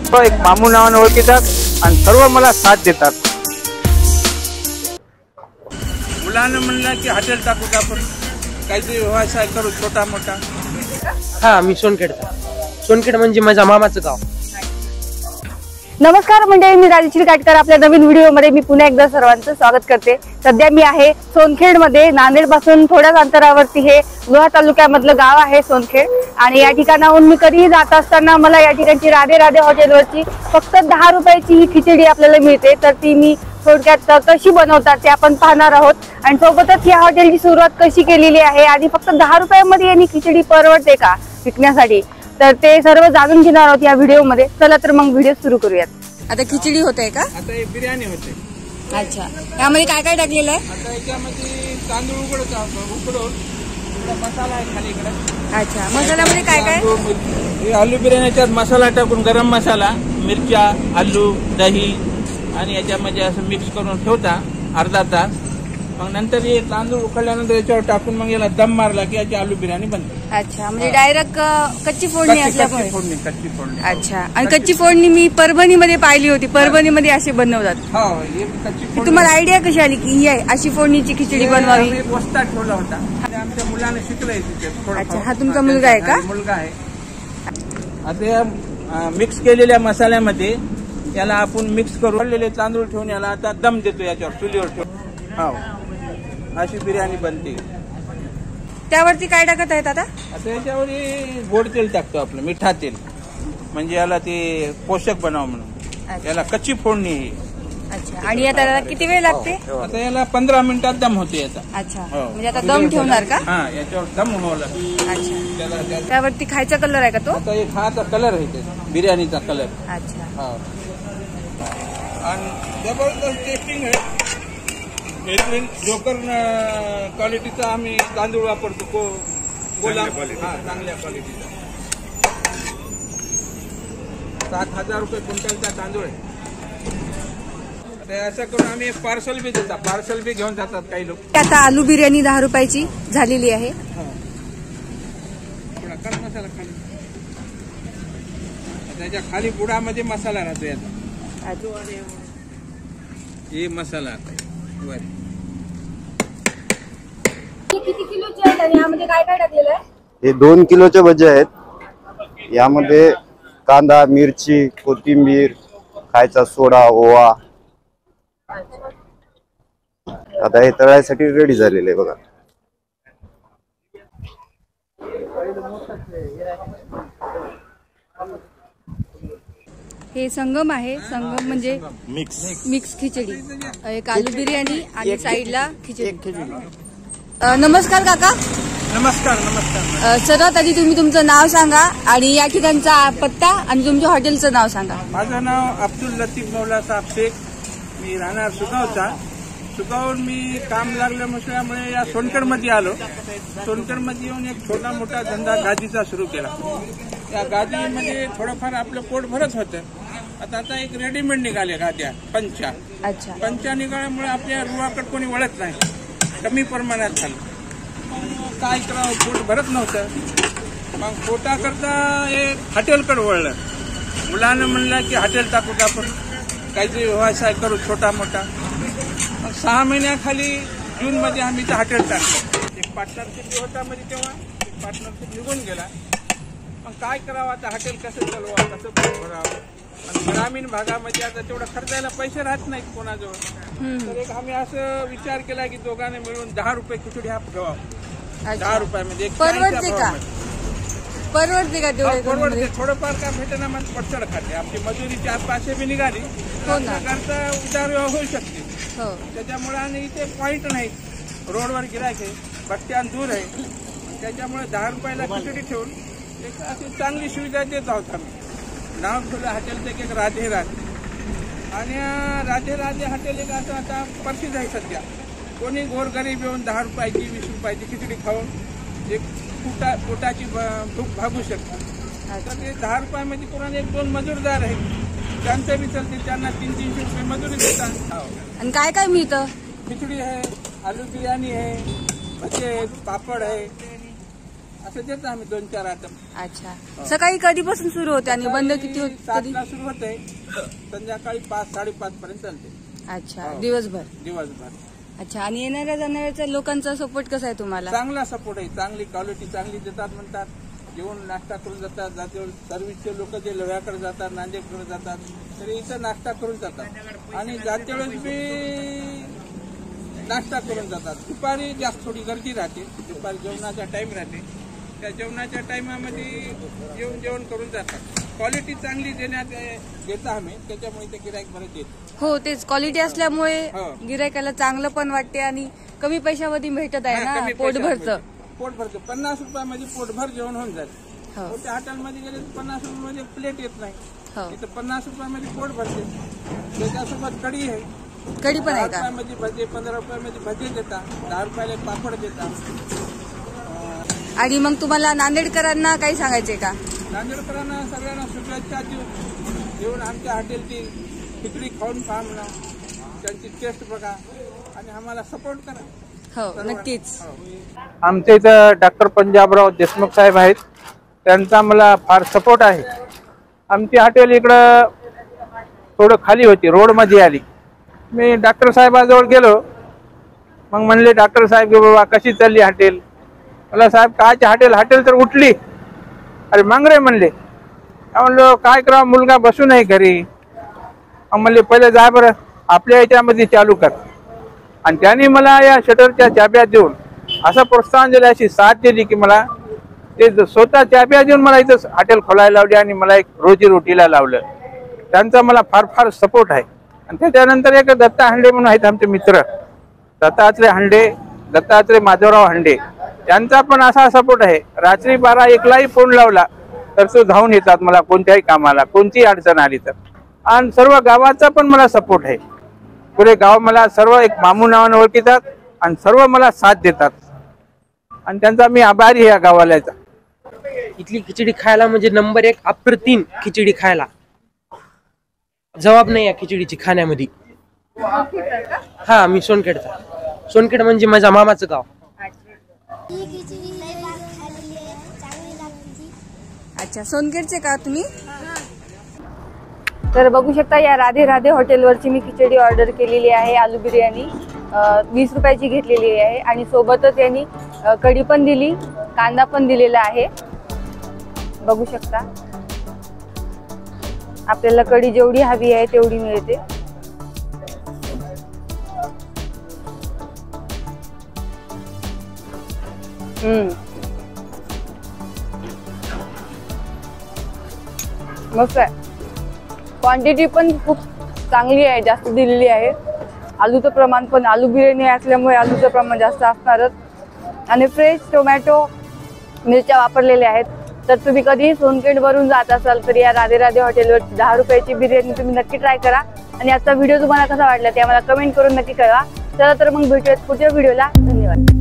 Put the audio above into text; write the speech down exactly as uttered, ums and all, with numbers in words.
फक्त एक मामू नावाने ओळखतात आणि सर्व मला साथ देतात. मुलांना म्हणलं की हॉटेल टाकू का आपण, काहीतरी व्यवसाय करू छोटा मोठा. हा, मी सोनखेडचा. सोनखेड म्हणजे माझ्या मामाचं गाव. नमस्कार मंडळी, मी राजश्री काटकर. आपल्या नवीन व्हिडिओमध्ये मी पुन्हा एकदा सर्वांचं स्वागत करते. सध्या मी आहे सोनखेड मध्ये. नांदेड पासून थोड्याच अंतरावरती हे लोहा तालुक्यामधलं गाव आहे सोनखेड. आणि या ठिकाणाहून मी कधीही जात असताना मला या ठिकाणची राधे राधे हॉटेलवरची फक्त दहा रुपयाची ही खिचडी आपल्याला मिळते. तर ती मी थोडक्यात कशी बनवतात ते आपण पाहणार आहोत. आणि सोबतच या हॉटेलची सुरुवात कशी केलेली आहे आणि फक्त दहा रुपयामध्ये यांनी खिचडी परवडते का विकण्यासाठी, तर ते सर्व जाणून घेणार आहोत या व्हिडिओमध्ये. चला तर मग व्हिडिओ सुरू करूयात. आता खिचडी होत आहे का? आता हे बिर्याणी होते. अच्छा, यामध्ये काय काय टाकलेलं आहे? आता याच्यामध्ये तांदूळ उकडवतो, उकडवून मसाला आहे खाली इकडे. अच्छा, मसाल्यामध्ये काय काय? आलू बिर्याणीच्यात मसाला टाकून गरम मसाला, मिरच्या, आलू, दही आणि याच्यामध्ये असं मिक्स करून ठेवता अर्धा तास. मग नंतर हे तांदूळ उकडल्यानंतर याच्यावर टाकून मग याला दम मारला की याची आलू बिर्याणी बनते. अच्छा, म्हणजे डायरेक्ट कच्ची फोडणी असल्यामुळे. फोडणी कच्ची फोडणी. अच्छा, आणि कच्ची फोडणी मी परभणीमध्ये पाहिली होती. परभणीमध्ये असे बनवतात. हो, हे कच्ची फोडणी. तुम्हाला आयडिया कशी आली की ही अशी फोडणीची खिचडी बनवावी? वस्ता ठेवला होता, आमच्या मुलाने शिकलंय तिथे. अच्छा, हा तुमचा मुलगा आहे का? मुलगा आहे. आता मिक्स केलेल्या मसाल्यामध्ये याला आपण मिक्स करून तांदूळ ठेवून याला आता दम देतो याच्यावर चुलीवर ठेवून. हो, अशी बिर्याणी बनते. त्यावरती काय टाकत आहेत आता? आता याच्यावर गोड तेल टाकतो आपलं, मिठा तेल, म्हणजे याला ते पोषक बनावं म्हणून. याला कच्ची फोडणी. अच्छा, आणि आता किती वेळ लागते? आता याला पंधरा मिनिटात दम होते याचा. अच्छा, म्हणजे आता दम ठेवणार का? हा, याच्यावर दम व्हावं लागतं. अच्छा, त्यावरती खायचा कलर आहे का तो? आता एक खायचा कलर आहे त्याचा, बिर्याणीचा कलर. अच्छा, हा, आणि जबरदस्त टेस्टिंग आहे. जोकर क्वालिटीचा आम्ही तांदूळ वापरतो. गुलाब, हा, चांगल्या क्वालिटीचा. सात हजार रुपये क्विंटलचा तांदूळ आहे. असं करून आम्ही पार्सल बी देतात, पार्सल बी घेऊन जातात काही लोक. आता आलू बिर्याणी दहा रुपयाची झालेली आहे. मसाला खाली, त्याच्या खाली बुडामध्ये मसाला राहतो याचा. हे मसाला वर. किती किलोचे आहेत आणि यामध्ये काय काय टाकलेलं आहे? हे दोन किलोचे भजे आहेत. यामध्ये कांदा, मिरची, कोथिंबीर, खायचा सोडा, ओवा. आता हे तळायसाठी रेडी झालेले आहे बघा. हे संगम आहे. संगम म्हणजे मिक्स मिक्स खिचडी. एक आलू बिर्याणी आणि साईडला खिचडी. नमस्कार काका. नमस्कार. नमस्कार. सर्वात आधी तुम्ही तुमचं नाव सांगा आणि या ठिकाणचा पत्ता आणि तुमच्या हॉटेलचं नाव सांगा. माझं नाव अब्दुल लतीफ मौला साहेब शेख. मी राहणार सुगावचा. सुगावून मी काम लागल्यामुळे या सोनखेडमध्ये आलो. सोनखेडमध्ये येऊन एक छोटा मोठा धंदा गादीचा सुरू केला. या गादीमध्ये थोडंफार आपलं पोट भरत होतं. आता आता एक रेडीमेड निघाले गाद्या, पंचा. अच्छा, पंचा निघाल्यामुळे आपल्या रुवाकडे कोणी वळत नाही, कमी प्रमाणात झालं. काय करावं, पोट भरत नव्हतं. मग पोटाकरता एक हॉटेलकडे वळलं. मुलांना म्हणलं की हॉटेल टाकू का आपण, काहीतरी व्यवसाय करू छोटा मोठा. मग सहा महिन्याखाली जूनमध्ये आम्ही इथं हॉटेल टाकलं. एक पार्टनरशिप होता म्हणजे तेव्हा पार्टनरशिप निघून गेला. मग काय करावं आता, हॉटेल कसं चालवावं, कसं पोट भरावं. ग्रामीण भागामध्ये आता तेवढा खर्चायला पैसे राहत नाहीत कोणाजवळ. तर एक आम्ही असं विचार केला की दोघांनी मिळून दहा रुपये खिचडी हा ठेवावं. दहा रुपयामध्ये परवडते का? परवडते का तेवढे? परवडते. थोडंफार का भेटेना मग पटचड खाते. आपली मजुरी चार पाचशे बी निघाली करता उदारव्यवहार होऊ शकते. त्याच्यामुळे आणि इथे पॉईंट नाही, रोडवर गिरायक आहे, बस स्टँड दूर आहे. त्याच्यामुळे दहा रुपयाला खिचडी ठेवून एक अशी चांगली सुविधा देत आहोत आम्ही. नाव ठेवलं हॉटेलचं एक राधे राधे. आणि राधे राधे हॉटेल एक असं आता प्रसिद्ध आहे सध्या. कोणी गोरगरीब येऊन दहा रुपयाची वीस रुपयाची खिचडी खाऊन एक पोटा पोटाची भूक भागू शकतात. तर ते दहा रुपयामध्ये कोणाला एक दोन मजूरदार आहेत, त्यांचं बी चालते. त्यांना तीन तीनशे रुपये मजुरी देतात. आणि काय काय मिळतं? खिचडी आहे, आलू बिर्याणी आहे, भजे आहेत, पापड आहे, असं देतो आम्ही दोन चार आयटम. अच्छा, सकाळी कधीपासून सुरू होते आणि बंद किती होते? कधी? सातला सुरू होते, संध्याकाळी पाच साडेपाच पर्यंत चालते. अच्छा, दिवसभर. दिवसभर. अच्छा, आणि येणाऱ्या जाणाऱ्याच्या लोकांचा सपोर्ट कसा आहे तुम्हाला? चांगला सपोर्ट आहे, चांगली क्वालिटी चांगली देतात म्हणतात. जेवण नाश्ता करून जातात. जातीवर सर्व्हिसचे लोक जे लोह्याकडे जातात, नांदेडकडे जातात, तरी इथं नाश्ता करून जातात. आणि जाते वेळेस बी नाश्ता करून जातात. दुपारी जास्त थोडी गर्दी राहते, दुपारी जेवणाचा टाइम राहते. त्या जेवणाच्या टाइमामध्ये येऊन जेवण करून जातात. क्वालिटी चांगली देण्यात देतो आम्ही, त्याच्यामुळे ते गिराईक बरेच येते. हो, तेच क्वालिटी असल्यामुळे हो. गिरायकाला चांगलं पण वाटते आणि कमी पैशामध्ये भेटत आहे हा, ना, कमी पोट पैशामध्ये. भरतं. पोट भरतं. पन्नास रुपयामध्ये पोटभर जेवण होऊन जाईल. हो. मोठ्या हॉटेलमध्ये गेले तर पन्नास रुपयामध्ये प्लेट येत नाही. हो, इथं पन्नास रुपयामध्ये पोट भरते. त्याच्यासोबत कढी आहे. कढी पण दहा आहे का? रुपयामध्ये भजे, पंधरा रुपयामध्ये भजे देतात, दहा रुपयाला पापड देतात. आणि मग तुम्हाला नांदेडकरांना काही सांगायचंय का? नांदेडकरांना सगळ्यांना शुभेच्छा देऊन येऊन आमच्या हॉटेलची खिचडी खाऊन पहा म्हणा, त्यांची टेस्ट बघा आणि आम्हाला सपोर्ट करा. हो, नक्कीच. आमच्या इथं डॉक्टर पंजाबराव देशमुख साहेब आहेत, त्यांचा मला फार सपोर्ट आहे. आमची हॉटेल इकडं थोडं खाली होती, रोडमध्ये आली. मी डॉक्टर साहेबाजवळ गेलो. मग म्हणले डॉक्टर साहेब की बाबा कशी चालली हॉटेल? मला साहेब कायची हॉटेल? हॉटेल तर उठली. अरे मग रे म्हणले. म्हणलो काय करावं, मुलगा बसू नाही घरी. मग म्हणले पहिले जा बरं आपल्या याच्यामध्ये चालू कर. आणि त्यांनी मला या शटरच्या चाब्या देऊन असं प्रोत्साहन दिलं, अशी साथ दिली की मला ते स्वतः चाब्या देऊन मला इथं हॉटेल खोलायला लावली आणि मला एक रोजी रोटीला लावलं. त्यांचा मला फार फार सपोर्ट आहे. आणि त्याच्यानंतर एक दत्ता हंडे म्हणून आहेत आमचे मित्र, दत्तात्रय हंडे, दत्तात्रय माधवराव हंडे, त्यांचा पण असा सपोर्ट आहे. रात्री बारा एकलाही फोन लावला तर तो धावून येतात मला कोणत्याही कामाला, कोणतीही अडचण आली तर. आणि सर्व गावाचा पण मला सपोर्ट आहे. पुरे गाव मला सर्व एक मामू नावाने ओळखतात आणि सर्व मला साथ देतात आणि त्यांचा मी आभारी आहे या गावाल्याचा. इथली खिचडी खायला म्हणजे नंबर एक, अप्रतिम खिचडी खायला. जवाब नाही या खिचडीची खाण्यामध्ये. हा, मी सोनखेडचा. सोनखेड म्हणजे माझ्या मामाचं गाव. अच्छा, सोनखेडचे का तुम्ही? तर बघू शकता या राधे राधे हॉटेलवरची मी खिचडी ऑर्डर केलेली आहे. आलू बिर्याणी वीस रुपयाची घेतलेली आहे आणि सोबतच यांनी कढी पण दिली, कांदा पण दिलेला आहे. बघू शकता आपल्याला कढी जेवढी हवी आहे तेवढी मिळते. हम्म मस्त आहे. क्वांटिटी पण खूप चांगली आहे, जास्त दिलेली आहे. आलूचं प्रमाण पण, आलू बिर्याणी असल्यामुळे आलूचं प्रमाण जास्त असणारच. आणि फ्रेश टोमॅटो मिरच्या वापरलेल्या आहेत. तर तुम्ही कधी सोनखेड वरून जात असाल तर या राधे राधे हॉटेलवर दहा रुपयाची बिर्याणी तुम्ही नक्की ट्राय करा. आणि आजचा व्हिडिओ तुम्हाला कसा वाटला ते आम्हाला कमेंट करून नक्की कळवा. चला तर मग भेटूयात पुढच्या व्हिडिओला. धन्यवाद.